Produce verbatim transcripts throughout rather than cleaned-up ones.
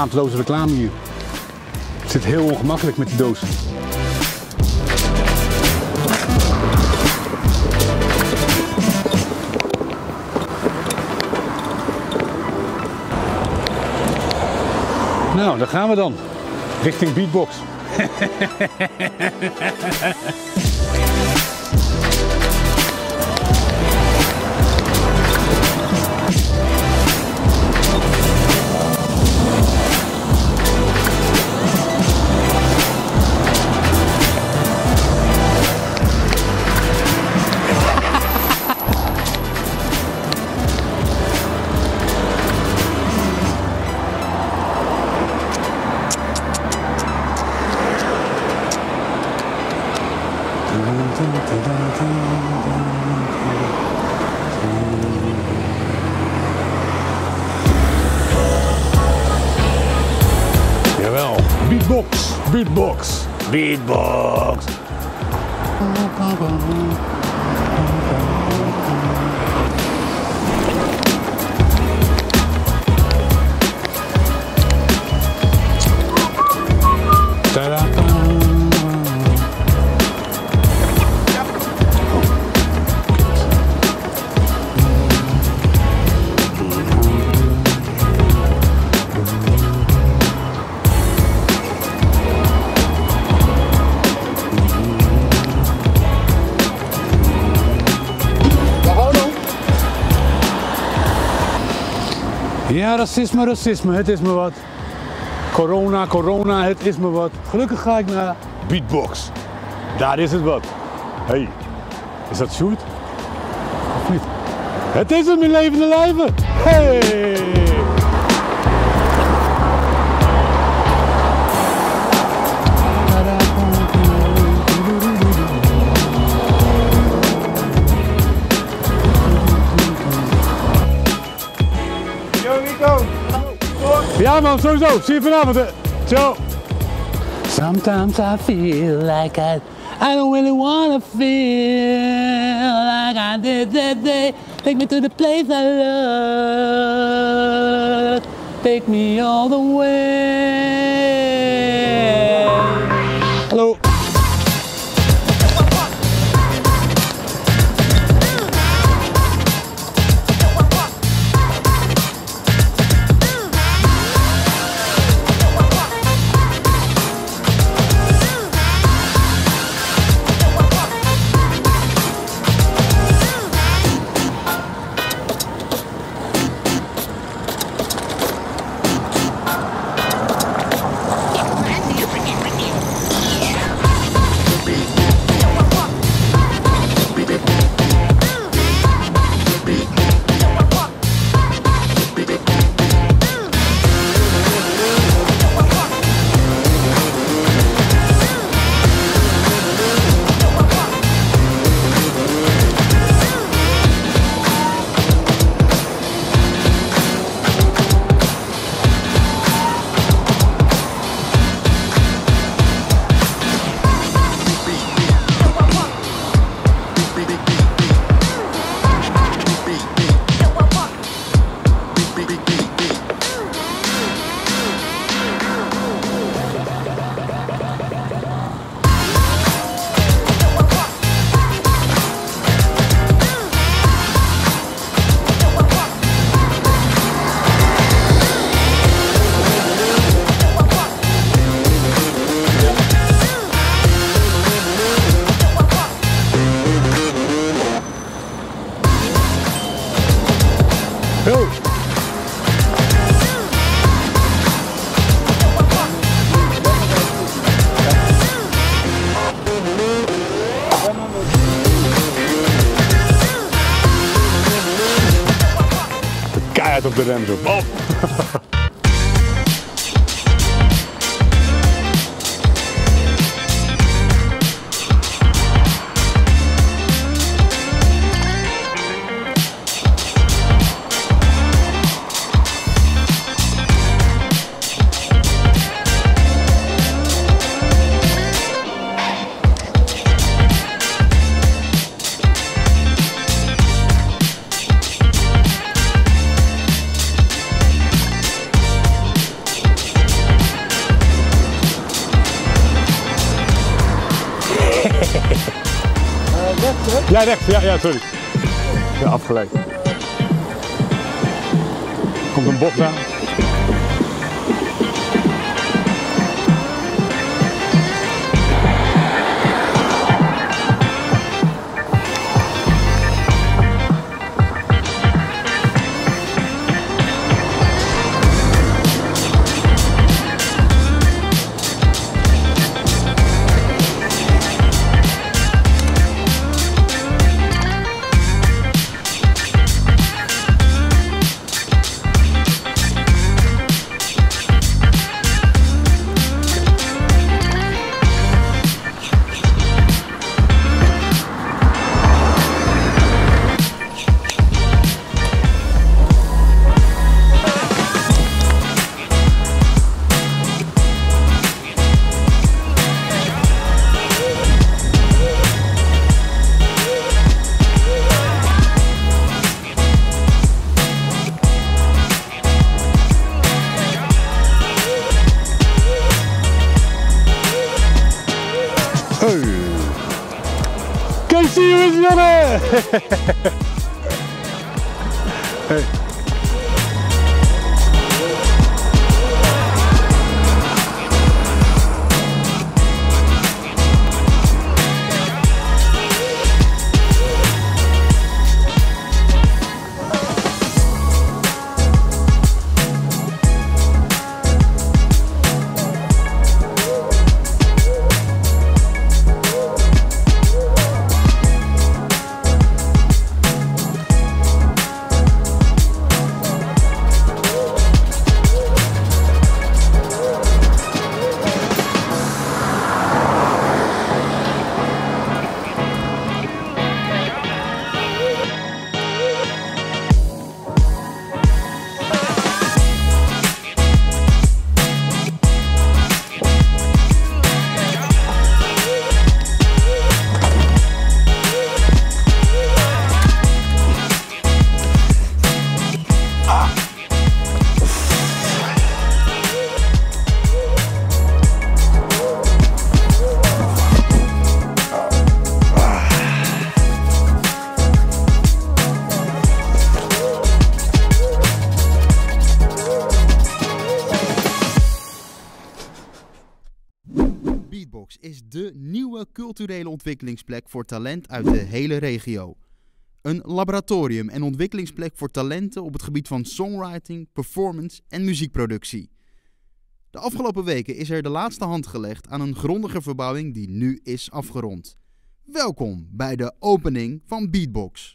schaamteloze reclame hier. Het zit heel ongemakkelijk met die doos. Nou, daar gaan we dan. Richting Beatbox. Jawel, beatbox, beatbox, beatbox. Tada. Ja, racisme, racisme, het is me wat. Corona, corona, het is me wat. Gelukkig ga ik naar Beatbox. Daar is het wat. Hey, is dat Sjoerd? Of niet? Het is hem in levende lijven. Hey! Ja man, sowieso. Zie je vanavond. Hè. Ciao. Sometimes I feel like I, I don't really wanna feel like I did that day. Take me to the place I love. Take me all the way. Hallo. Op de rem zo. Bam. hè? Ja, rechts. Ja, ja, sorry. Ja, afgeleid. Komt een bocht aan. Casey is Janne! Hey. Beatbox is dé nieuwe culturele ontwikkelingsplek voor talent uit de hele regio. Een laboratorium en ontwikkelingsplek voor talenten op het gebied van songwriting, performance en muziekproductie. De afgelopen weken is er de laatste hand gelegd aan een grondige verbouwing die nu is afgerond. Welkom bij de opening van Beatbox.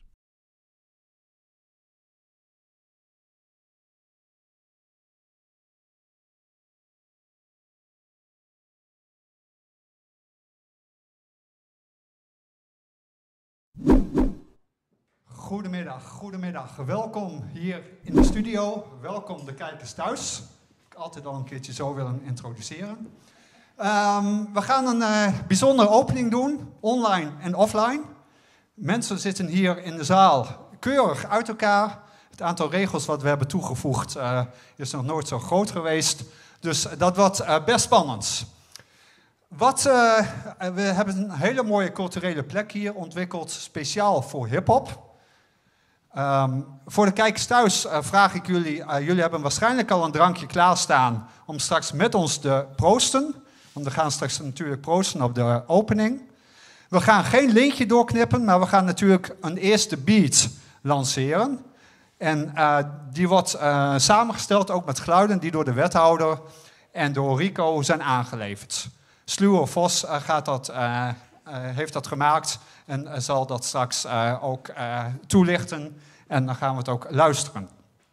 Goedemiddag, goedemiddag. Welkom hier in de studio. Welkom de kijkers thuis. Ik altijd al een keertje zo willen introduceren. Um, we gaan een uh, bijzondere opening doen, online en offline. Mensen zitten hier in de zaal keurig uit elkaar. Het aantal regels wat we hebben toegevoegd uh, is nog nooit zo groot geweest. Dus dat wordt uh, best spannend. Wat, uh, we hebben een hele mooie culturele plek hier ontwikkeld, speciaal voor hiphop. Um, voor de kijkers thuis uh, vraag ik jullie, uh, jullie hebben waarschijnlijk al een drankje klaarstaan om straks met ons te proosten. Want we gaan straks natuurlijk proosten op de opening. We gaan geen lintje doorknippen, maar we gaan natuurlijk een eerste beat lanceren. En uh, die wordt uh, samengesteld ook met geluiden die door de wethouder en door Rico zijn aangeleverd. Sluwe Vos uh, gaat dat, uh, uh, heeft dat gemaakt en uh, zal dat straks uh, ook uh, toelichten. En dan gaan we het ook luisteren.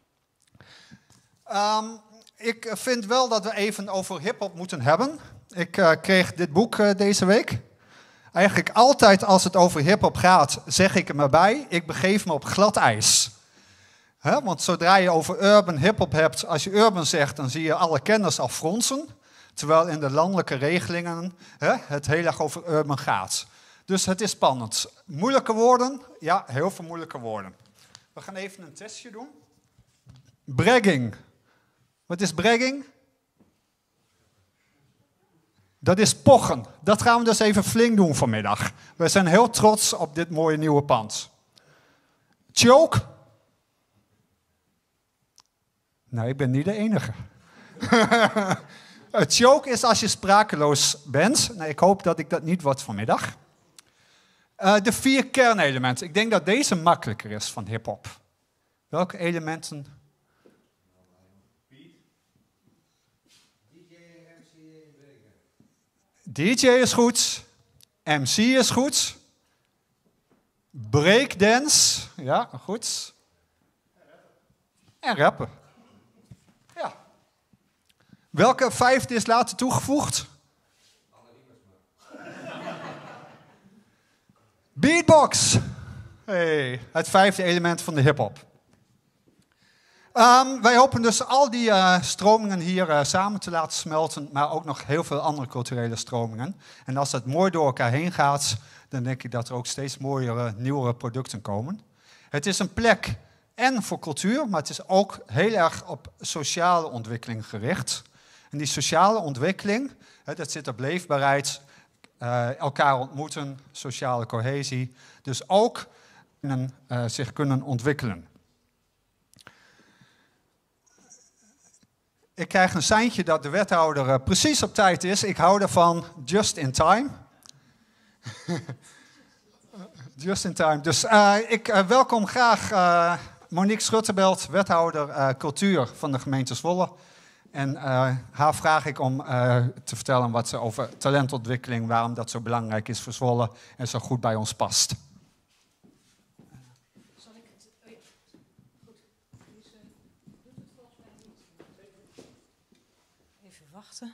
Um, ik vind wel dat we even over hiphop moeten hebben. Ik uh, kreeg dit boek uh, deze week. Eigenlijk altijd als het over hiphop gaat, zeg ik er maar bij. Ik begeef me op glad ijs. He, want zodra je over urban hiphop hebt, als je urban zegt, dan zie je alle kenners al fronsen. Terwijl in de landelijke regelingen he, het heel erg over urban gaat. Dus het is spannend. Moeilijke woorden? Ja, heel veel moeilijke woorden. We gaan even een testje doen. Bragging. Wat is bragging? Dat is pochen. Dat gaan we dus even flink doen vanmiddag. We zijn heel trots op dit mooie nieuwe pand. Choke? Nee, ik ben niet de enige. Choke is als je sprakeloos bent. Nou, ik hoop dat ik dat niet word vanmiddag. Uh, de vier kernelementen. Ik denk dat deze makkelijker is van hip-hop. Welke elementen? D J is goed. M C is goed. Breakdance. Ja, goed. En rappen. Ja. Welke vijfde is later toegevoegd? Beatbox. Hey, het vijfde element van de hip-hop. Um, wij hopen dus al die uh, stromingen hier uh, samen te laten smelten, maar ook nog heel veel andere culturele stromingen. En als dat mooi door elkaar heen gaat, dan denk ik dat er ook steeds mooiere, nieuwere producten komen. Het is een plek en voor cultuur, maar het is ook heel erg op sociale ontwikkeling gericht. En die sociale ontwikkeling, hè, dat zit op leefbaarheid, uh, elkaar ontmoeten, sociale cohesie. Dus ook kunnen, uh, zich kunnen ontwikkelen. Ik krijg een seintje dat de wethouder uh, precies op tijd is. Ik hou ervan just in time. Just in time. Dus uh, ik uh, welkom graag uh, Monique Schutterbelt, wethouder uh, cultuur van de gemeente Zwolle. En uh, haar vraag ik om uh, te vertellen wat ze over talentontwikkeling, waarom dat zo belangrijk is voor Zwolle en zo goed bij ons past. Zal ik het... Oh ja. Goed. Deze doet het volgens mij niet. Even wachten.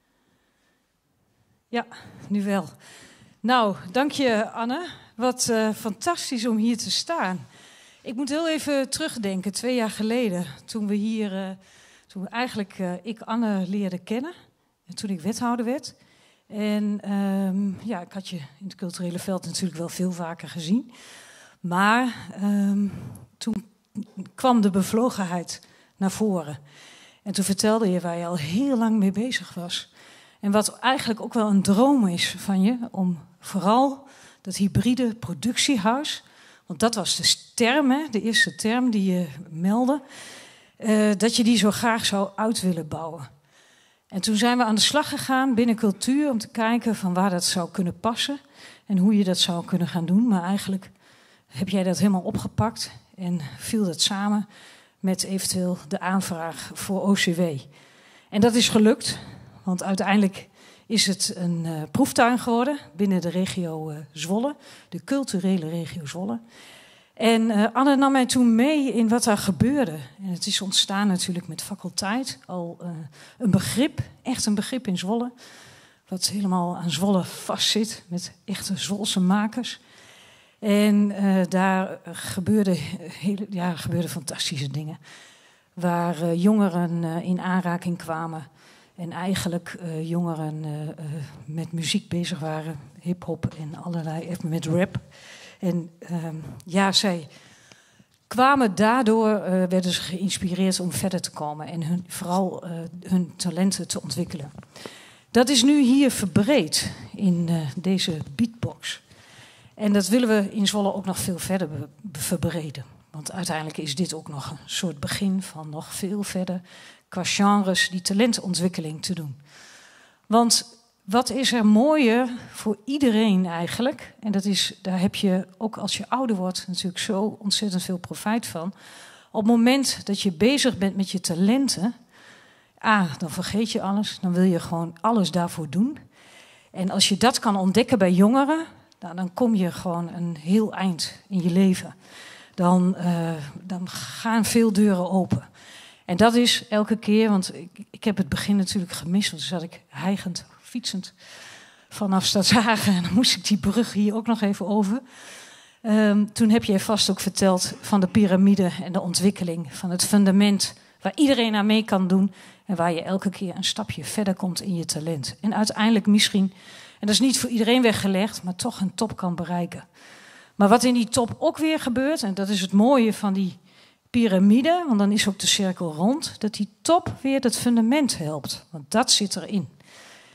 Ja, nu wel. Nou, dank je Anne. Wat uh, fantastisch om hier te staan. Ik moet heel even terugdenken, twee jaar geleden, toen we hier... Uh, Toen eigenlijk uh, ik Anne leerde kennen. En toen ik wethouder werd. En um, ja, ik had je in het culturele veld natuurlijk wel veel vaker gezien. Maar um, toen kwam de bevlogenheid naar voren. En toen vertelde je waar je al heel lang mee bezig was. En wat eigenlijk ook wel een droom is van je. Om vooral dat hybride productiehuis. Want dat was de term, hè, de eerste term die je meldde. Uh, dat je die zo graag zou uit willen bouwen. En toen zijn we aan de slag gegaan binnen cultuur om te kijken van waar dat zou kunnen passen en hoe je dat zou kunnen gaan doen. Maar eigenlijk heb jij dat helemaal opgepakt en viel dat samen met eventueel de aanvraag voor O C W. En dat is gelukt, want uiteindelijk is het een uh, proeftuin geworden binnen de regio uh, Zwolle, de culturele regio Zwolle. En uh, Anne nam mij toen mee in wat daar gebeurde. En het is ontstaan natuurlijk met faculteit. Al uh, een begrip, echt een begrip in Zwolle. Wat helemaal aan Zwolle vastzit met echte Zwolse makers. En uh, daar gebeurden hele, ja, gebeurde fantastische dingen. Waar uh, jongeren uh, in aanraking kwamen. En eigenlijk uh, jongeren uh, uh, met muziek bezig waren. Hip-hop en allerlei, even met rap. En uh, ja, zij kwamen daardoor, uh, werden ze geïnspireerd om verder te komen en hun, vooral uh, hun talenten te ontwikkelen. Dat is nu hier verbreed in uh, deze beatbox. En dat willen we in Zwolle ook nog veel verder be- be- verbreden. Want uiteindelijk is dit ook nog een soort begin van nog veel verder qua genres die talentontwikkeling te doen. Want wat is er mooier voor iedereen eigenlijk? En dat is, daar heb je ook als je ouder wordt natuurlijk zo ontzettend veel profijt van. Op het moment dat je bezig bent met je talenten, ah, dan vergeet je alles. Dan wil je gewoon alles daarvoor doen. En als je dat kan ontdekken bij jongeren, nou, dan kom je gewoon een heel eind in je leven. Dan, uh, dan gaan veel deuren open. En dat is elke keer, want ik, ik heb het begin natuurlijk gemist, want toen zat ik hijgend, fietsend vanaf Stadshagen en dan moest ik die brug hier ook nog even over. Um, toen heb jij vast ook verteld van de piramide en de ontwikkeling van het fundament waar iedereen aan mee kan doen en waar je elke keer een stapje verder komt in je talent. En uiteindelijk misschien, en dat is niet voor iedereen weggelegd, maar toch een top kan bereiken. Maar wat in die top ook weer gebeurt, en dat is het mooie van die piramide, want dan is ook de cirkel rond, dat die top weer het fundament helpt. Want dat zit erin.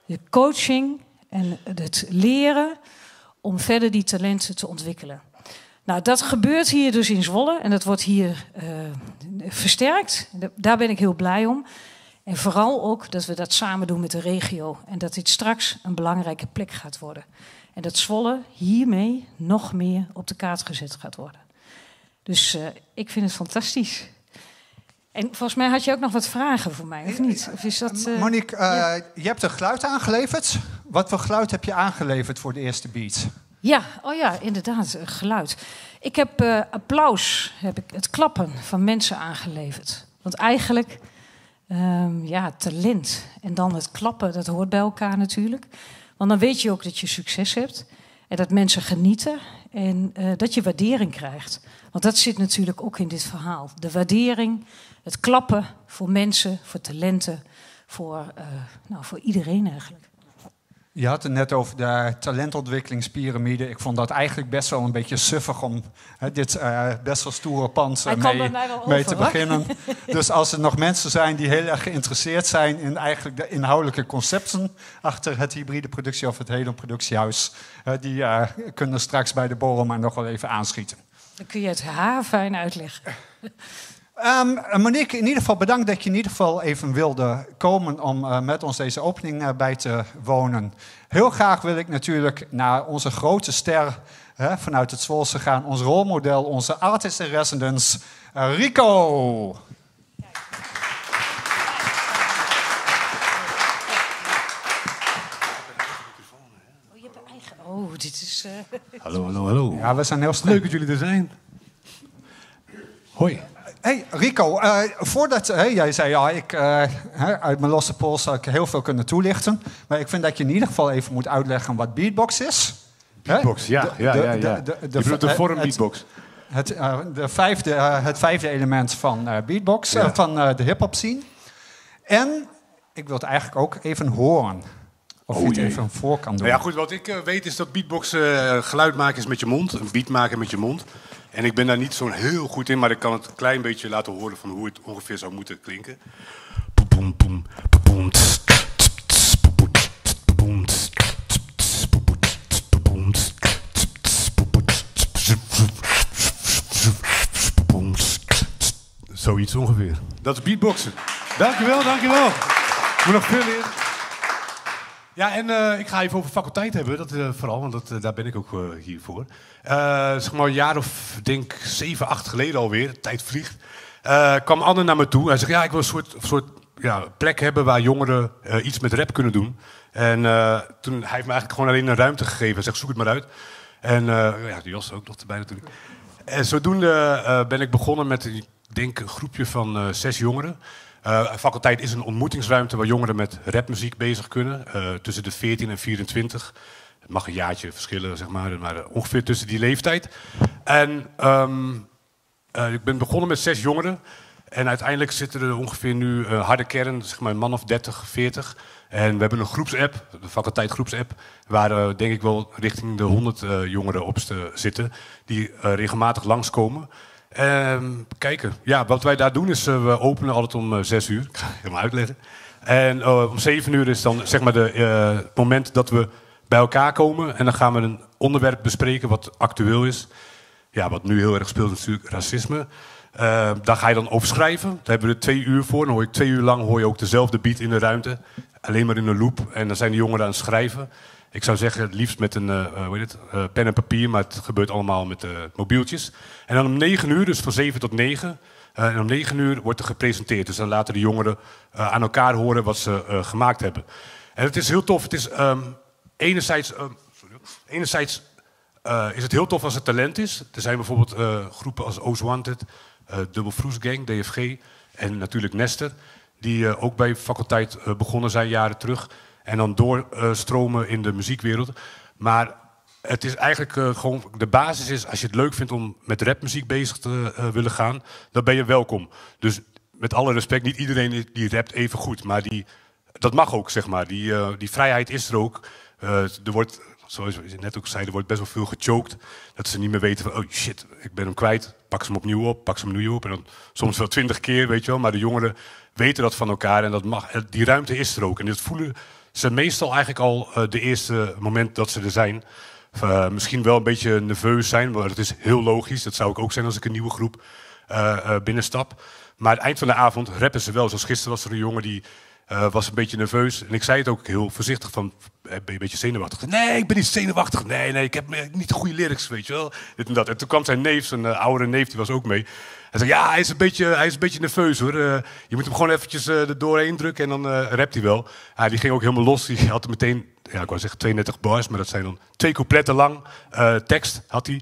De coaching en het leren om verder die talenten te ontwikkelen. Nou, dat gebeurt hier dus in Zwolle en dat wordt hier uh, versterkt. Daar ben ik heel blij om. En vooral ook dat we dat samen doen met de regio. En dat dit straks een belangrijke plek gaat worden. En dat Zwolle hiermee nog meer op de kaart gezet gaat worden. Dus uh, ik vind het fantastisch. En volgens mij had je ook nog wat vragen voor mij, of niet? Of is dat, uh, Monique, uh, ja. je hebt een geluid aangeleverd. Wat voor geluid heb je aangeleverd voor de eerste beat? Ja, oh ja, inderdaad, geluid. Ik heb uh, applaus, heb ik, het klappen van mensen aangeleverd. Want eigenlijk, um, ja, talent en dan het klappen, dat hoort bij elkaar natuurlijk. Want dan weet je ook dat je succes hebt en dat mensen genieten en uh, dat je waardering krijgt. Want dat zit natuurlijk ook in dit verhaal. De waardering, het klappen voor mensen, voor talenten, voor, uh, nou, voor iedereen eigenlijk. Je had het net over de talentontwikkelingspyramide. Ik vond dat eigenlijk best wel een beetje suffig om hè, dit uh, best wel stoere pand uh, mee, mee over, te beginnen. Dus als er nog mensen zijn die heel erg geïnteresseerd zijn in eigenlijk de inhoudelijke concepten achter het hybride productie of het hele productiehuis, uh, die uh, kunnen straks bij de borrel maar nog wel even aanschieten. Dan kun je het haar fijn uitleggen. Um, Monique, in ieder geval bedankt dat je in ieder geval even wilde komen om uh, met ons deze opening uh, bij te wonen. Heel graag wil ik natuurlijk naar onze grote ster hè, vanuit het Zwolse gaan. Ons rolmodel, onze artist in residence, uh, Rico. Oh, dit is... Uh... Hallo, hallo, hallo. Ja, we zijn heel snel. Leuk dat jullie er zijn. Hoi. Hey Rico, uh, voordat uh, jij zei, ja, ik, uh, uit mijn losse pols zou ik heel veel kunnen toelichten. Maar ik vind dat je in ieder geval even moet uitleggen wat beatbox is. Beatbox, ja, de, ja, ja, ja. De, de, de, de, de vorm beatbox. Het, het, uh, de vijfde, uh, het vijfde element van uh, beatbox, ja. uh, van uh, de hip-hop scene. En ik wil het eigenlijk ook even horen. Of oh, je het jee. even voor kan doen. Nou ja, goed, wat ik uh, weet is dat beatbox uh, geluid maken is met je mond. Een beat maken met je mond. En ik ben daar niet zo heel goed in, maar ik kan het een klein beetje laten horen van hoe het ongeveer zou moeten klinken. Zoiets ongeveer. Dat is beatboxen. Dankjewel, dankjewel. Ik moet nog veel leren. Ja, en uh, ik ga even over faculteit hebben, dat, uh, vooral, want dat, uh, daar ben ik ook uh, hier voor. Uh, zeg maar een jaar of, denk zeven, acht geleden alweer, de tijd vliegt, uh, kwam Anne naar me toe. Hij zegt, ja, ik wil een soort, soort ja, plek hebben waar jongeren uh, iets met rap kunnen doen. En uh, toen, hij heeft me eigenlijk gewoon alleen een ruimte gegeven. Hij zegt, zoek het maar uit. En uh, ja, die Jos ook nog erbij natuurlijk. En zodoende uh, ben ik begonnen met, ik denk, een groepje van uh, zes jongeren. Uh, faculteit is een ontmoetingsruimte waar jongeren met rapmuziek bezig kunnen. Uh, tussen de veertien en vierentwintig. Het mag een jaartje verschillen, zeg maar, maar uh, ongeveer tussen die leeftijd. En um, uh, ik ben begonnen met zes jongeren. En uiteindelijk zitten er ongeveer nu uh, harde kern, zeg maar een man of dertig, veertig. En we hebben een groepsapp, de faculteit groepsapp, waar uh, denk ik wel richting de honderd uh, jongeren op zitten. Die uh, regelmatig langskomen. Um, kijken. Ja, wat wij daar doen is, uh, we openen altijd om uh, zes uur. Ik ga het helemaal uitleggen. En uh, om zeven uur is dan zeg maar de, uh, het moment dat we bij elkaar komen. En dan gaan we een onderwerp bespreken wat actueel is. Ja, wat nu heel erg speelt is natuurlijk racisme. Uh, daar ga je dan over schrijven. Daar hebben we er twee uur voor. Dan hoor je twee uur lang hoor je ook dezelfde beat in de ruimte. Alleen maar in een loop. En dan zijn de jongeren aan het schrijven. Ik zou zeggen, het liefst met een uh, hoe heet het, uh, pen en papier, maar het gebeurt allemaal met uh, mobieltjes. En dan om negen uur, dus van zeven tot negen, uh, en om negen uur wordt er gepresenteerd. Dus dan laten de jongeren uh, aan elkaar horen wat ze uh, gemaakt hebben. En het is heel tof. Het is um, enerzijds, um, sorry, enerzijds uh, is het heel tof als het talent is. Er zijn bijvoorbeeld uh, groepen als O's Wanted, uh, Double Froes Gang, D F G en natuurlijk Nester, die uh, ook bij faculteit uh, begonnen zijn jaren terug. En dan doorstromen uh, in de muziekwereld. Maar het is eigenlijk uh, gewoon... De basis is, als je het leuk vindt om met rapmuziek bezig te uh, willen gaan, dan ben je welkom. Dus met alle respect, niet iedereen die rapt even goed. Maar die, dat mag ook, zeg maar. Die, uh, die vrijheid is er ook. Uh, er wordt, zoals je net ook zei, er wordt best wel veel gechoked. Dat ze niet meer weten van, oh shit, ik ben hem kwijt. Pak ze hem opnieuw op, pak ze hem opnieuw op. En dan soms wel twintig keer, weet je wel. Maar de jongeren weten dat van elkaar. En dat mag, die ruimte is er ook. En dat voelen ze meestal eigenlijk al uh, de eerste moment dat ze er zijn. Uh, misschien wel een beetje nerveus zijn, maar dat is heel logisch. Dat zou ik ook zijn als ik een nieuwe groep uh, uh, binnenstap. Maar aan het eind van de avond rappen ze wel. Zoals gisteren was er een jongen die uh, was een beetje nerveus. En ik zei het ook heel voorzichtig van, ben je een beetje zenuwachtig? Nee, ik ben niet zenuwachtig. Nee, nee, ik heb niet de goede lyrics, weet je wel. Dit en dat. En toen kwam zijn neef, zijn uh, oudere neef, die was ook mee. Hij zei, ja, hij is een beetje, hij is een beetje nerveus hoor. Uh, je moet hem gewoon eventjes uh, er doorheen drukken en dan uh, rapt hij wel. Uh, die ging ook helemaal los. Die had er meteen, ja, ik wou zeggen tweeëndertig bars, maar dat zijn dan twee coupletten lang uh, tekst had hij.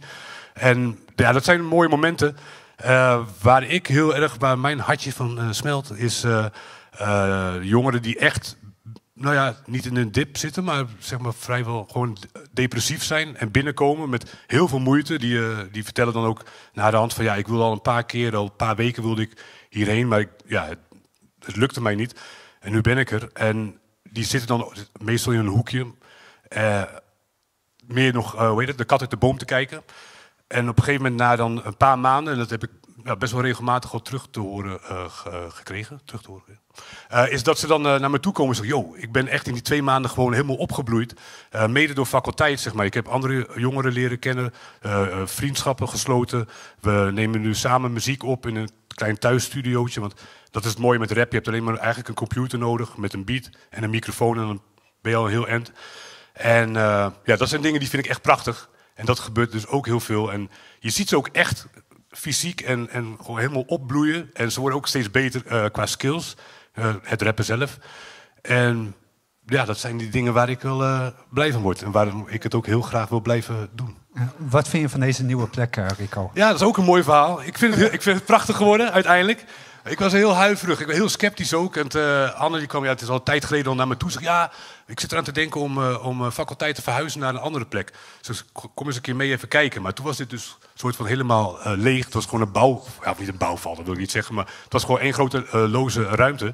En ja, dat zijn mooie momenten. Uh, waar ik heel erg, waar mijn hartje van uh, smelt, is uh, uh, jongeren die echt, nou ja, niet in een dip zitten, maar zeg maar vrijwel gewoon depressief zijn en binnenkomen met heel veel moeite. Die, uh, die vertellen dan ook naar de hand van, ja, ik wilde al een paar keer, al een paar weken wilde ik hierheen, maar ik, ja, het, het lukte mij niet. En nu ben ik er. En die zitten dan meestal in een hoekje, uh, meer nog, uh, hoe heet het, de kat uit de boom te kijken. En op een gegeven moment, na dan een paar maanden, en dat heb ik ja, best wel regelmatig al terug te horen uh, ge, gekregen, terug te horen, uh, is dat ze dan uh, naar me toe komen en zeggen, yo, ik ben echt in die twee maanden gewoon helemaal opgebloeid. Uh, mede door faculteit, zeg maar. Ik heb andere jongeren leren kennen, uh, uh, vriendschappen gesloten. We nemen nu samen muziek op in een klein thuisstudiootje, want dat is het mooie met rap. Je hebt alleen maar eigenlijk een computer nodig met een beat en een microfoon en dan ben je al heel end. En uh, ja, dat zijn dingen die vind ik echt prachtig. En dat gebeurt dus ook heel veel. En je ziet ze ook echt fysiek en, en gewoon helemaal opbloeien. En ze worden ook steeds beter uh, qua skills. Uh, het rappen zelf. En ja, dat zijn die dingen waar ik wel uh, blij van word. En waarom ik het ook heel graag wil blijven doen. Wat vind je van deze nieuwe plek, uh, Rico? Ja, dat is ook een mooi verhaal. Ik vind het, heel, ik vind het prachtig geworden, uiteindelijk. Ik was heel huiverig, ik was heel sceptisch ook. En uh, Anne die kwam, ja, het is al een tijd geleden al naar me toe. Zeg, ja, ik zit eraan te denken om, uh, om uh, faculteit te verhuizen naar een andere plek. Dus kom eens een keer mee even kijken. Maar toen was dit dus een soort van helemaal uh, leeg. Het was gewoon een bouw, ja, niet een bouwval, dat wil ik niet zeggen. Maar het was gewoon één grote uh, loze ruimte.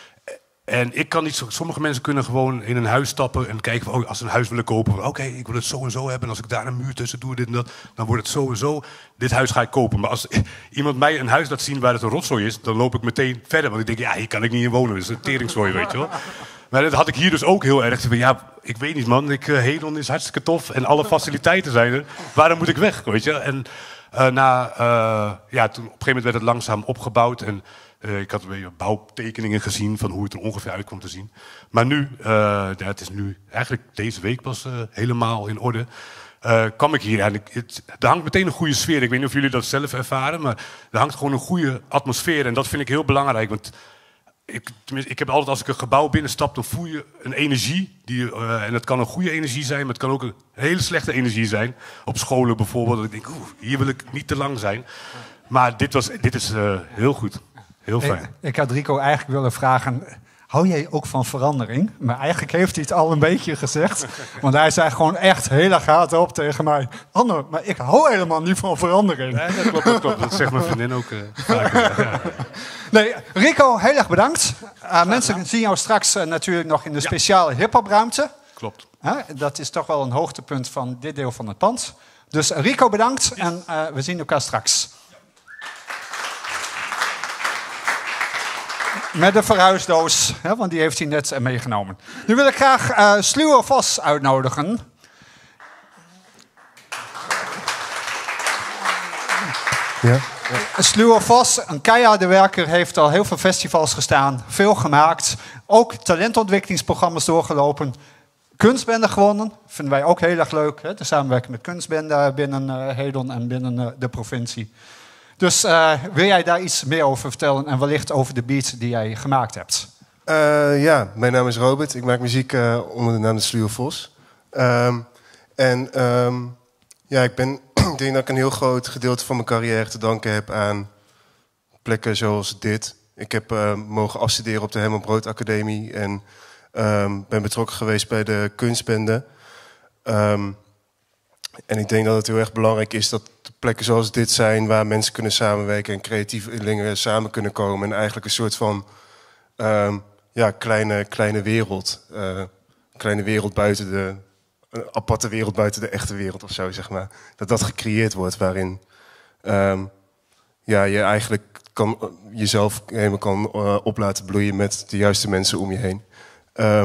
En ik kan niet, sommige mensen kunnen gewoon in een huis stappen en kijken van, oh, als ze een huis willen kopen, oké, okay, ik wil het zo en zo hebben. En als ik daar een muur tussen doe, dit en dat, dan wordt het zo en zo. Dit huis ga ik kopen. Maar als iemand mij een huis laat zien waar het een rotzooi is, dan loop ik meteen verder. Want ik denk, ja, hier kan ik niet in wonen. Dat is een teringzooi, weet je wel. Maar dat had ik hier dus ook heel erg. Van, ja, ik weet niet, man. Ik, uh, Hedon is hartstikke tof en alle faciliteiten zijn er. Waarom moet ik weg, weet je? En uh, na, uh, ja, toen op een gegeven moment werd het langzaam opgebouwd en Uh, ik had een beetje bouwtekeningen gezien van hoe het er ongeveer uit kwam te zien. Maar nu, uh, ja, het is nu eigenlijk deze week pas uh, helemaal in orde. Uh, kwam ik hier en ik, het, er hangt meteen een goede sfeer. Ik weet niet of jullie dat zelf ervaren, maar er hangt gewoon een goede atmosfeer. En dat vind ik heel belangrijk. Want ik, tenminste, ik heb altijd als ik een gebouw binnenstap, dan voel je een energie. Die, uh, en het kan een goede energie zijn, maar het kan ook een hele slechte energie zijn. Op scholen bijvoorbeeld. Dat ik denk, oeh, hier wil ik niet te lang zijn. Maar dit, was, dit is uh, heel goed. Heel fijn. Ik, ik had Rico eigenlijk willen vragen, hou jij ook van verandering? Maar eigenlijk heeft hij het al een beetje gezegd. Want hij zei gewoon echt hele gaten op tegen mij. Anne, maar ik hou helemaal niet van verandering. Nee, dat klopt, dat klopt. Dat zegt mijn vriendin ook uh, vaker. Ja. Nee, Rico, heel erg bedankt. Uh, mensen zien jou straks uh, natuurlijk nog in de speciale ja. hiphopruimte. Klopt. Uh, dat is toch wel een hoogtepunt van dit deel van het pand. Dus uh, Rico, bedankt yes. en uh, we zien elkaar straks. Met de verhuisdoos, hè, want die heeft hij net meegenomen. Nu wil ik graag uh, Sluwe Vos uitnodigen. Ja. Ja. Sluwe Vos, een keiharde werker, heeft al heel veel festivals gestaan. Veel gemaakt. Ook talentontwikkelingsprogramma's doorgelopen. Kunstbende gewonnen. Vinden wij ook heel erg leuk. Hè? De samenwerking met kunstbende binnen uh, Hedon en binnen uh, de provincie. Dus uh, wil jij daar iets meer over vertellen en wellicht over de beat die jij gemaakt hebt? Uh, ja, mijn naam is Robert. Ik maak muziek uh, onder de naam de Sluwe Vos. Um, en um, ja, ik, ben, ik denk dat ik een heel groot gedeelte van mijn carrière te danken heb aan plekken zoals dit. Ik heb uh, mogen afstuderen op de Herman Brood Academie en um, ben betrokken geweest bij de kunstbende. Um, En ik denk dat het heel erg belangrijk is dat plekken zoals dit zijn, waar mensen kunnen samenwerken en creatievelingen samen kunnen komen. En eigenlijk een soort van um, ja, kleine, kleine wereld. Uh, kleine wereld buiten de. Een aparte wereld buiten de echte wereld of zo, zeg maar. Dat dat gecreëerd wordt, waarin um, ja, je eigenlijk kan, jezelf helemaal kan uh, op laten bloeien met de juiste mensen om je heen. Um,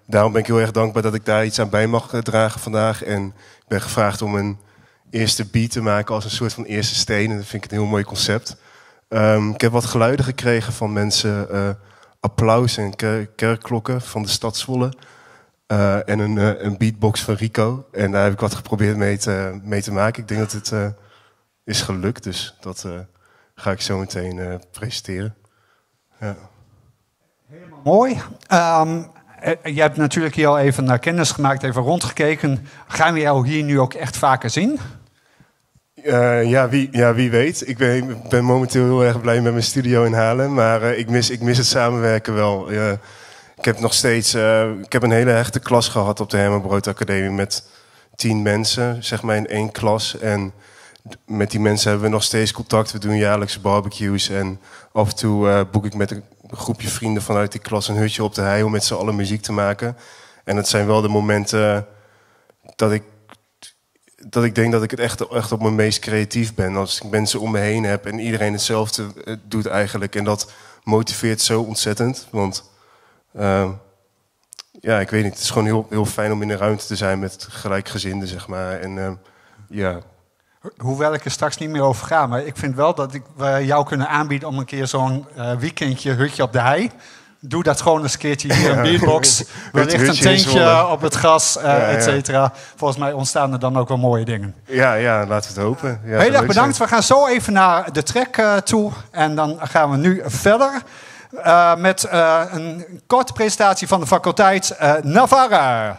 daarom ben ik heel erg dankbaar dat ik daar iets aan bij mag uh, dragen vandaag. En ik ben gevraagd om een eerste beat te maken als een soort van eerste steen. En dat vind ik een heel mooi concept. Um, ik heb wat geluiden gekregen van mensen. Uh, applaus en ker- kerkklokken van de stad Zwolle. Uh, en een, uh, een beatbox van Rico. En daar heb ik wat geprobeerd mee te, mee te maken. Ik denk dat het uh, is gelukt. Dus dat uh, ga ik zo meteen uh, presenteren. Ja. Helemaal mooi. Um, je hebt natuurlijk hier al even naar kennis gemaakt, even rondgekeken. Gaan we jou hier nu ook echt vaker zien? Uh, ja, wie, ja, wie weet. Ik ben, ik ben momenteel heel erg blij met mijn studio in Haarlem. Maar uh, ik, mis, ik mis het samenwerken wel. Uh, ik heb nog steeds... Uh, ik heb een hele hechte klas gehad op de Herman Brood Academie met tien mensen, zeg maar in één klas. En met die mensen hebben we nog steeds contact. We doen jaarlijks barbecues. En af en toe uh, boek ik met een groepje vrienden vanuit die klas een hutje op de hei om met z'n allen muziek te maken. En het zijn wel de momenten dat ik... dat ik denk dat ik het echt, echt op mijn meest creatief ben. Als ik mensen om me heen heb en iedereen hetzelfde doet eigenlijk. En dat motiveert zo ontzettend. Want uh, ja, ik weet niet. Het is gewoon heel, heel fijn om in een ruimte te zijn met gelijkgezinden, zeg maar. En uh, ja... Hoewel ik er straks niet meer over ga. Maar ik vind wel dat ik, we jou kunnen aanbieden om een keer zo'n uh, weekendje hutje op de hei. Doe dat gewoon eens een keertje hier in Beatbox. Wellicht een tentje op het gras, uh, ja, et cetera. Volgens mij ontstaan er dan ook wel mooie dingen. Ja, ja, laten we het hopen. Ja, heel erg bedankt. Zijn. We gaan zo even naar de track uh, toe. En dan gaan we nu verder uh, met uh, een korte presentatie van de faculteit uh, Navarra.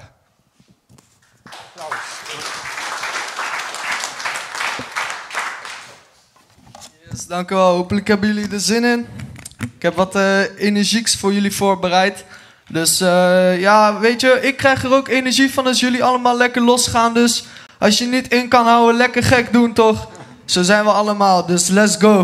Yes, dank u wel. Hopelijk hebben jullie er zin in. Ik heb wat uh, energieks voor jullie voorbereid. Dus uh, ja, weet je, ik krijg er ook energie van als jullie allemaal lekker losgaan. Dus als je niet in kan houden, lekker gek doen toch? Zo zijn we allemaal, dus let's go.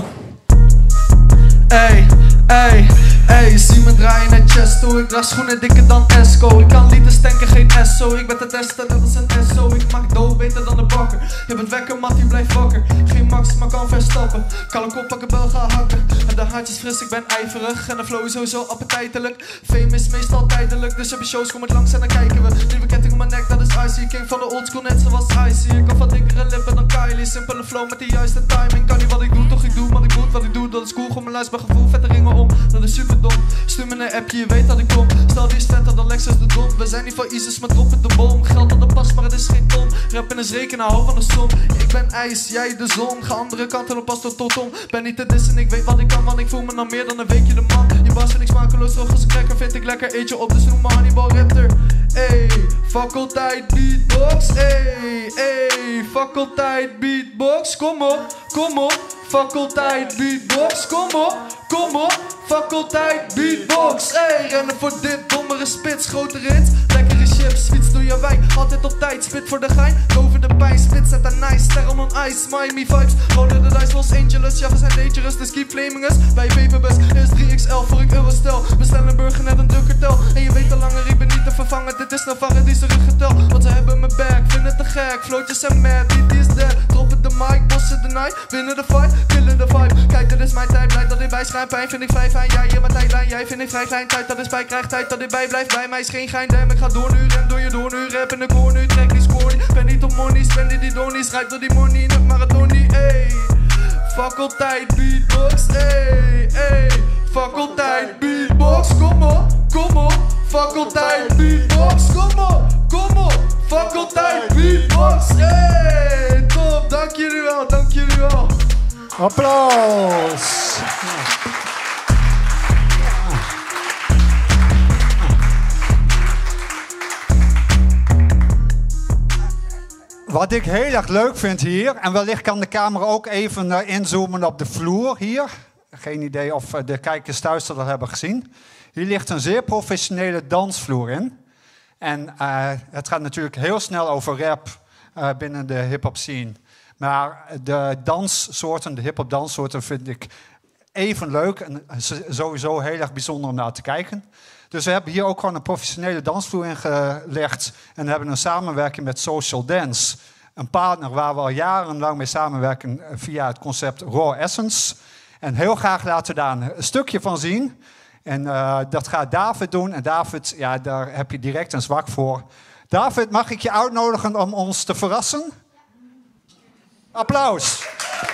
Ey, ey, ey, zie me draaien naar Chesto. Ik draag schoenen dikker dan Esco. Ik kan liters tanken, geen Esso. Ik ben te testen, net als een Esso. Ik maak dough beter dan de bakker. Je bent wekker, Mattie, blijf wakker. Geen Max, maar kan verstappen. Kan een kop pakken, bel gaan hakken. En de haartjes fris, ik ben ijverig. En de flow is sowieso appetijtelijk. Fame is meestal tijdelijk. Dus heb je shows, kom het langs en dan kijken we. Nieuwe ketting op mijn nek, dat is icy. King van de oldschool, net zoals icy. Ik kan van dikkere lippen dan Kylie. Simpele flow met de juiste timing. Kan niet wat ik doe, toch ik doe wat ik moet. Wat ik doe, dat is cool. Gewoon mijn luister bij gevoel. Vette ringen om, dat is super dom. Stuur me een appje, je weet dat ik kom. Stel die is vetter dan Lexus de Dom. We zijn niet van ISIS, maar droppen de bom. Geld aan de pas, maar het is geen ton. Rappen is rekenen, hou van de som. Ik ben ijs, jij de zon. Ga andere kanten op, pas tot tot om. Ben niet te dissen, ik weet wat ik kan, want ik voel me dan meer dan een weekje de man. Je was vind ik smakeloos, droog als een cracker. Vind ik lekker, eet je op, dus noem me Hannibal Raptor. Ey, faculteit beatbox. Ey, ey, faculteit beatbox. Kom op, kom op. Faculteit beatbox, kom op, kom op. Faculteit beatbox. Ey, rennen voor dit, dommere spits, grote rits. Lekkere chips, fiets door je wijk, altijd op tijd. Spit voor de gein, over de pijn. Spit zet een nice, sterren on ice. Miami vibes, rollen de dice, Los Angeles. Ja, we zijn dangerous, dus keep flaming us. Bij Paperbus is drie X L voor ik euro stel. Bestel een burger net een drukkertel. En je weet al langer, ik ben niet te vervangen. Dit is Navarra, die zijn ruggetel. Want ze hebben mijn bag, vinden het te gek. Flootjes en mad, die is dead. Droppen de mic, bossen de night. Winnen de fight, killen de vibe. Kijk, dit is mijn tijd, blijf dat ik bij schijn. Pijn vind ik vrij fijn, jij in mijn tijdlijn. Jij vind ik vrij klein, tijd dat is bij. Krijg tijd dat ik bij blijf, bij mij is geen gein. Damn, ik ga door nu, rem door je door nu. Rap in de koor nu, trek die score niet. Ben niet op money, spend die donies. Rijd door die money, in het marathonie, ey. Faculteit beatbox, ey, ey. Faculteit beatbox, kom op, kom op. Faculteit beatbox, kom op, kom op. Faculteit beatbox, ey. Top, dank jullie wel, dank jullie wel. Applaus. Wat ik heel erg leuk vind hier, en wellicht kan de camera ook even uh, inzoomen op de vloer hier. Geen idee of uh, de kijkers thuis dat hebben gezien. Hier ligt een zeer professionele dansvloer in. En uh, het gaat natuurlijk heel snel over rap uh, binnen de hip-hop scene. Maar de danssoorten, de hip-hop danssoorten vind ik even leuk en sowieso heel erg bijzonder om naar te kijken. Dus we hebben hier ook gewoon een professionele dansvloer ingelegd en hebben een samenwerking met Social Dance. Een partner waar we al jarenlang mee samenwerken via het concept Raw Essence. En heel graag laten we daar een stukje van zien. En uh, dat gaat David doen. En David, ja, daar heb je direct een zwak voor. David, mag ik je uitnodigen om ons te verrassen? Applaus.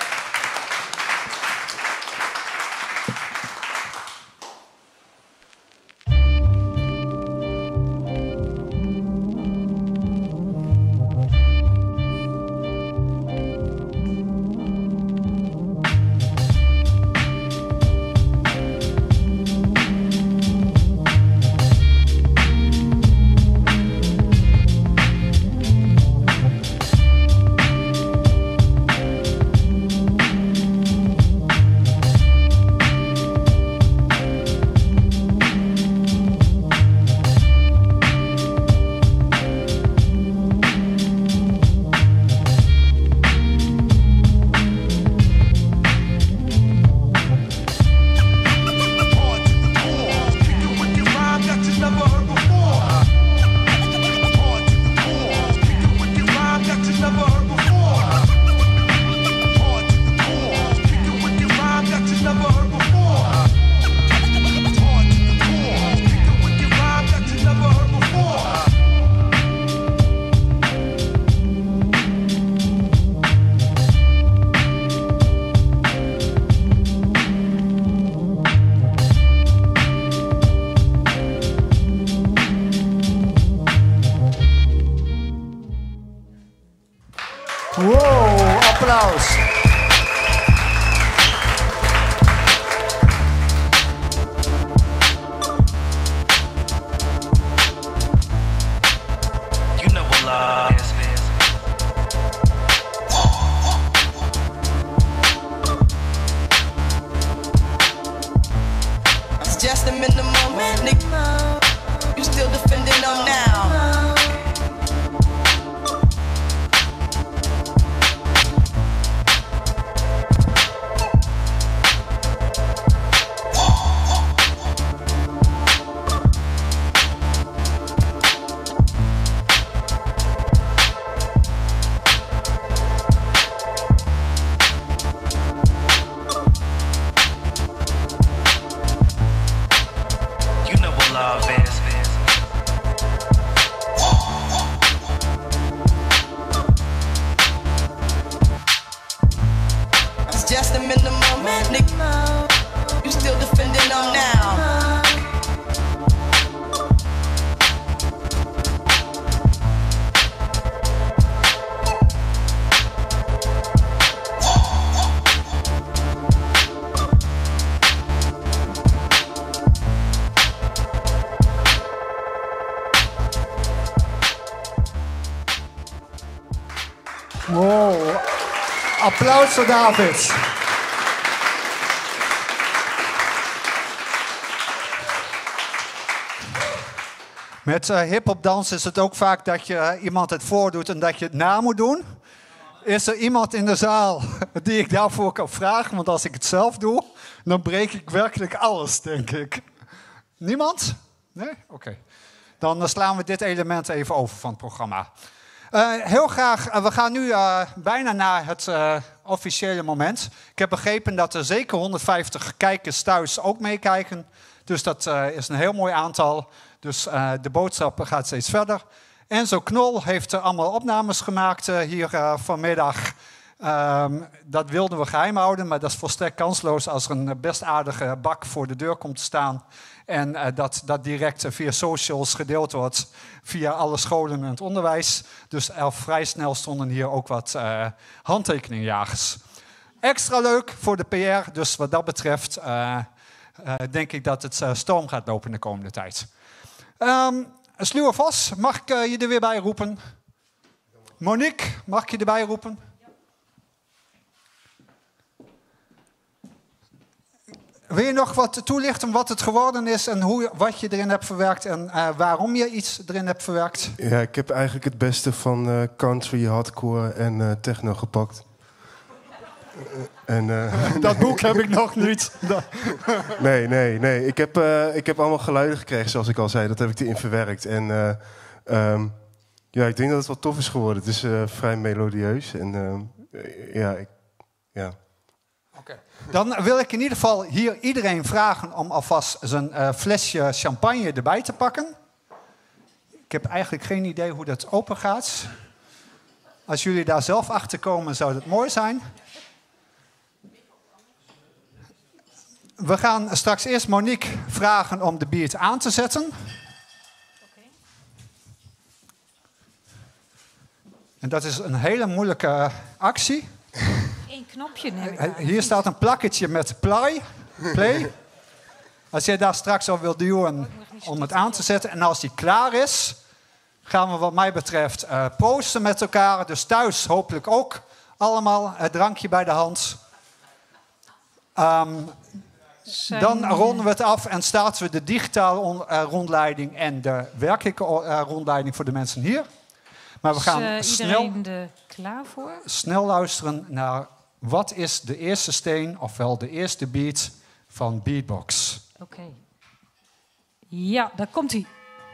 Wow, applaus. You know what love is. It's just a minimum, nigga. You still defending them now. Love is. It's just a minimum, nigga. You still defending them now. Wow, applaus voor David. Met uh, hip-hop dans is het ook vaak dat je uh, iemand het voordoet en dat je het na moet doen. Is er iemand in de zaal die ik daarvoor kan vragen? Want als ik het zelf doe, dan breek ik werkelijk alles, denk ik. Niemand? Nee? Oké. Okay. Dan uh, slaan we dit element even over van het programma. Uh, heel graag, uh, we gaan nu uh, bijna naar het uh, officiële moment. Ik heb begrepen dat er zeker honderdvijftig kijkers thuis ook meekijken. Dus dat uh, is een heel mooi aantal. Dus uh, de boodschap gaat steeds verder. Enzo Knol heeft uh, allemaal opnames gemaakt uh, hier uh, vanmiddag. Um, dat wilden we geheim houden, maar dat is volstrekt kansloos als er een best aardige bak voor de deur komt te staan. En uh, dat dat direct uh, via socials gedeeld wordt, via alle scholen en het onderwijs. Dus uh, vrij snel stonden hier ook wat uh, handtekeningjagers. Extra leuk voor de P R, dus wat dat betreft uh, uh, denk ik dat het uh, storm gaat lopen de komende tijd. Um, Sluwe Vos, mag ik uh, je er weer bij roepen? Monique, mag ik je erbij roepen? Wil je nog wat toelichten wat het geworden is en hoe, wat je erin hebt verwerkt en uh, waarom je iets erin hebt verwerkt? Ja, ik heb eigenlijk het beste van uh, country, hardcore en uh, techno gepakt. Uh, en, uh, Dat boek heb ik nog niet. nee, nee, nee. Ik heb, uh, ik heb allemaal geluiden gekregen, zoals ik al zei. Dat heb ik erin verwerkt. En uh, um, ja, ik denk dat het wel tof is geworden. Het is uh, vrij melodieus. En uh, ja, ik, ja. Okay. Dan wil ik in ieder geval hier iedereen vragen om alvast zijn uh, flesje champagne erbij te pakken. Ik heb eigenlijk geen idee hoe dat open gaat. Als jullie daar zelf achter komen, zou dat mooi zijn. We gaan straks eerst Monique vragen om de beat aan te zetten. En dat is een hele moeilijke actie. Eén knopje neem ik aan. Hier staat een plakketje met play. play. Als jij daar straks al wil duwen om het aan te zetten. En als die klaar is, gaan we wat mij betreft uh, proosten met elkaar. Dus thuis hopelijk ook allemaal het drankje bij de hand. Um, dan ronden we het af en starten we de digitale on, uh, rondleiding en de werkelijke uh, rondleiding voor de mensen hier. Maar we gaan is uh, snel, iedereen er klaar voor? snel luisteren naar wat is de eerste steen, ofwel de eerste beat van Beatbox. Oké. Okay. Ja, daar komt hij.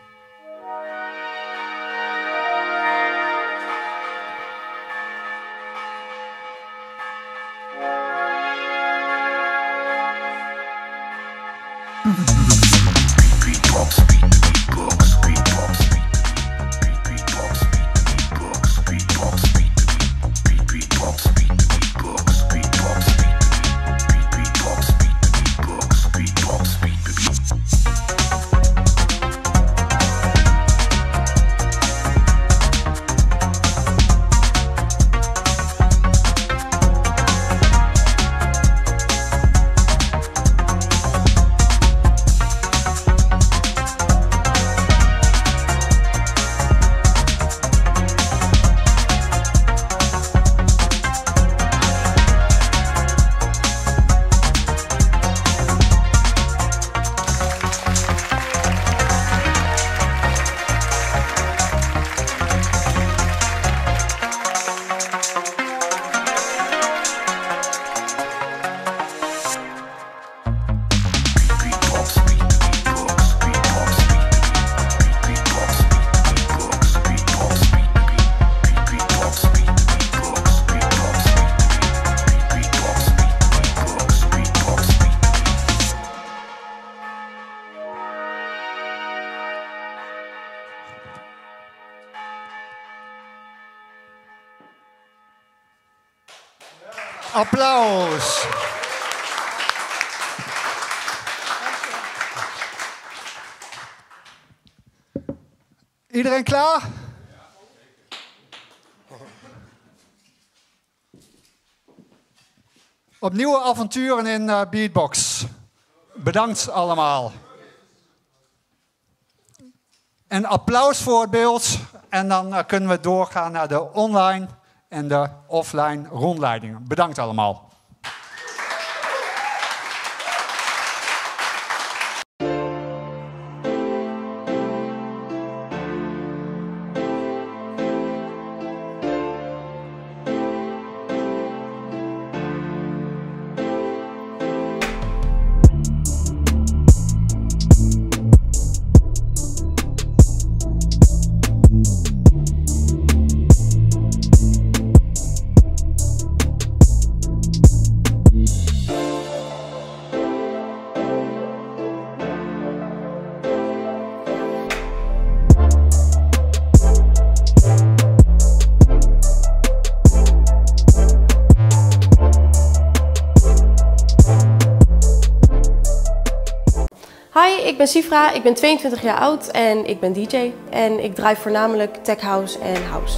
Applaus. Iedereen klaar? Op nieuwe avonturen in uh, Beatbox. Bedankt allemaal. En applaus voor het beeld. En dan uh, kunnen we doorgaan naar de online en de offline rondleidingen. Bedankt allemaal. Ik ben Sifra, ik ben tweeëntwintig jaar oud en ik ben D J. En ik draai voornamelijk tech house en house.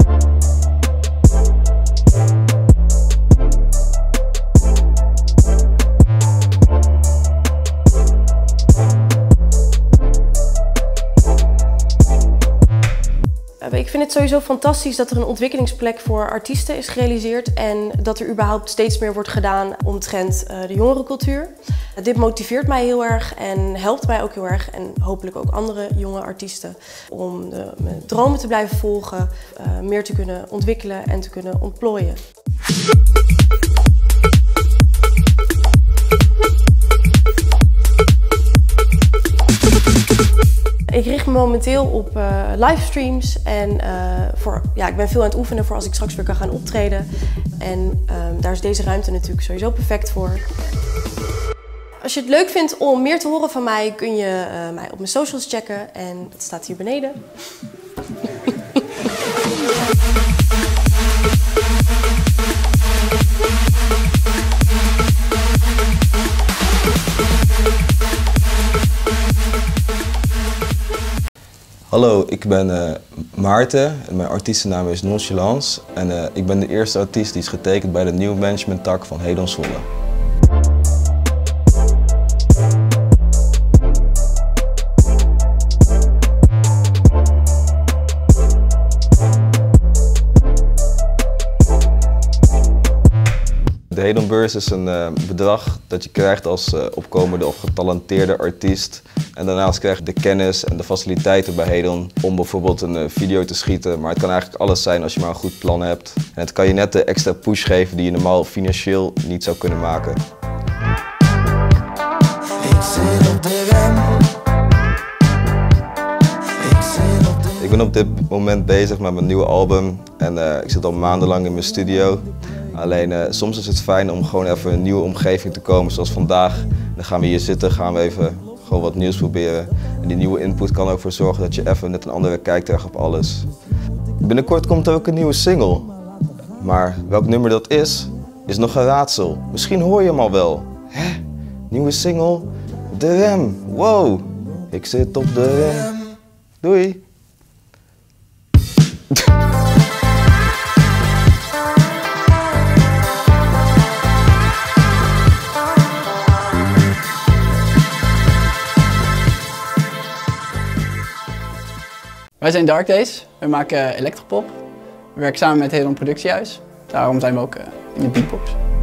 Ik vind het sowieso fantastisch dat er een ontwikkelingsplek voor artiesten is gerealiseerd en dat er überhaupt steeds meer wordt gedaan omtrent uh, de jongerencultuur. Dit motiveert mij heel erg en helpt mij ook heel erg en hopelijk ook andere jonge artiesten om de, mijn dromen te blijven volgen, uh, meer te kunnen ontwikkelen en te kunnen ontplooien. Ik richt me momenteel op uh, livestreams en uh, voor, ja, ik ben veel aan het oefenen voor als ik straks weer kan gaan optreden. En um, daar is deze ruimte natuurlijk sowieso perfect voor. Als je het leuk vindt om meer te horen van mij, kun je uh, mij op mijn socials checken en dat staat hier beneden. Hallo, ik ben uh, Maarten en mijn artiestennaam is Nonchalance en uh, ik ben de eerste artiest die is getekend bij de nieuwe managementtak van Hedon Zwolle. De Hedonbeurs is een uh, bedrag dat je krijgt als uh, opkomende of getalenteerde artiest. En daarnaast krijg je de kennis en de faciliteiten bij Hedon om bijvoorbeeld een uh, video te schieten. Maar het kan eigenlijk alles zijn als je maar een goed plan hebt. En het kan je net de extra push geven die je normaal financieel niet zou kunnen maken. Ik zit op de rem. Ik ben op dit moment bezig met mijn nieuwe album en uh, ik zit al maandenlang in mijn studio. Alleen uh, soms is het fijn om gewoon even in een nieuwe omgeving te komen, zoals vandaag. Dan gaan we hier zitten, gaan we even gewoon wat nieuws proberen. En die nieuwe input kan er ook voor zorgen dat je even net een andere kijk krijgt op alles. Binnenkort komt er ook een nieuwe single. Maar welk nummer dat is, is nog een raadsel. Misschien hoor je hem al wel. Hè? Nieuwe single? De Rem. Wow, ik zit op de rem. Doei. Wij zijn Dark Days, we maken electropop. We werken samen met Hedon Productiehuis, daarom zijn we ook uh, in de beatbox.